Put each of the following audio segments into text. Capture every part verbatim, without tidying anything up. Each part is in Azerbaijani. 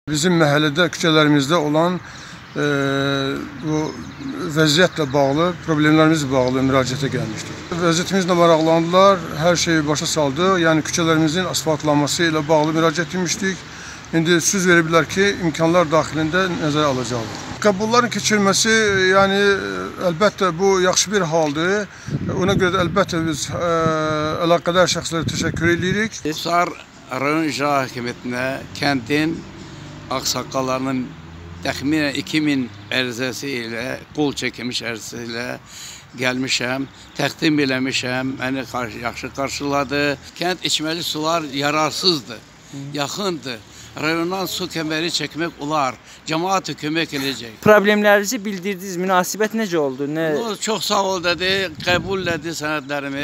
Bizim məhəllədə, küçələrimizdə olan e, bu vəziyyətlə bağlı, problemlərimizlə bağlı müraciətə gəlmişdik. Vəziyyətimizlə maraqlandılar, hər şeyi başa saldı. Yəni küçələrimizin asfaltlanması ilə bağlı müraciət etmişdik. İndi söz veriblər ki, imkanlar daxilində nəzərə alacaqlar. Qəbulların keçirilməsi, yəni əlbəttə bu yaxşı bir haldır. Ona görə də əlbəttə biz ə, əlaqədar şəxslərə təşəkkür edirik. Qusar rayon icra hakimiyyətinə kəndin ağsaqqallarının təxminən iki min ərizəsi ilə, qol çəkilmiş ərizəsi ilə gəlmişəm, təqdim eləmişəm, məni yaxşı qarşıladı. Kənd içməli sular yararsızdır, yaxındır. Rayondan su kəməri çəkmək olar, cəmaat kömək edəcək. Problemlərinizi bildirdiniz, münasibət necə oldu? Nə? O, çox sağ ol dedi, qəbul elədi sənədlərimi.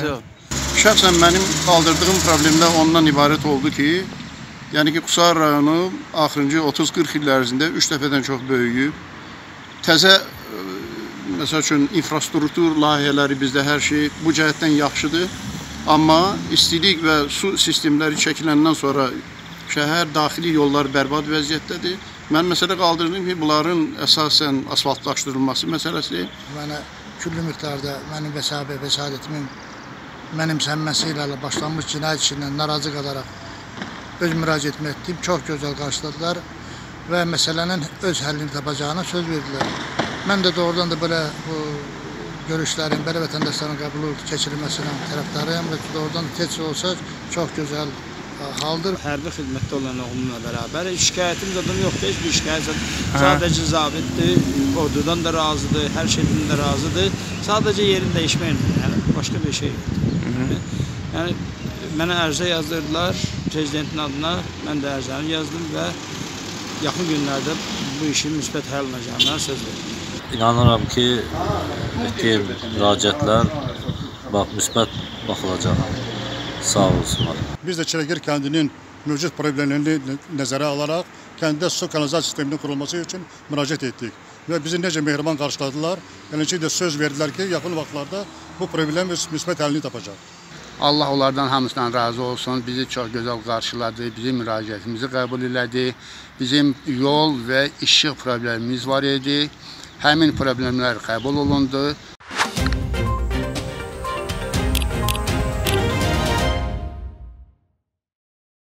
Şəxsən mənim qaldırdığım problemlər ondan ibarət oldu ki, yəni ki, Qusar rayonu axırıncı otuz qırx il ərzində üç dəfədən çox böyüyüb. Təzə, məsəl üçün, infrastruktur layihələri bizdə hər şey bu cəhətdən yaxşıdır. Amma istilik və su sistemləri çəkiləndən sonra şəhər daxili yollar bərbad vəziyyətdədir. Mən məsələ qaldırdım ki, bunların əsasən asfaltlaşdırılması məsələsi. Mənə küllü miqdarda mənim vəsadətimin mənimsənməsi ilə başlanmış cinayət işindən narazı qalaraq öz müraciətimi etdim. Çox gözəl qarşıladılar və məsələnin öz həllini tapacağına söz verdilər. Mən də doğrudan da belə bu görüşlərin, belə vətəndaşların qəbulu keçirilməsinə tərəfdarıyam və doğrudan da tez olsa çox gözəl haldır. Hərbi xidmətdə olan oğlumla bərabər. Şikayətimiz adam yoxdur, heç bir şikayət. Sadəcə zabitdir, ordudan da razıdır, hər şeydən də razıdır. Sadəcə yerin dəyişməklə, yəni başqa bir şey yoxdur. Yəni mənə ərizə yazdırdılar prezidentin adına, mən də ərizəni yazdım və yaxın günlərdə bu işin müsbət həll olacağından söz verdim. İnanıram ki, etdiyim müraciətlər müsbət baxılacaq. Sağ olsunlar. Biz də Çiləkir kəndinin mövcud problemlərini nəzərə alaraq kəndə su kanalizasiya sisteminin qurulması üçün müraciət etdik. Və bizi necə mehriban qarşıladılar, yəni ki, də söz verdilər ki, yaxın vaxtlarda bu problem müsbət həllini tapacaq. Allah onlardan hamısından razı olsun. Bizi çox gözəl qarşıladı, bizim müraciətimizi qəbul elədi. Bizim yol və işıq problemimiz var idi. Həmin problemlər qəbul olundu.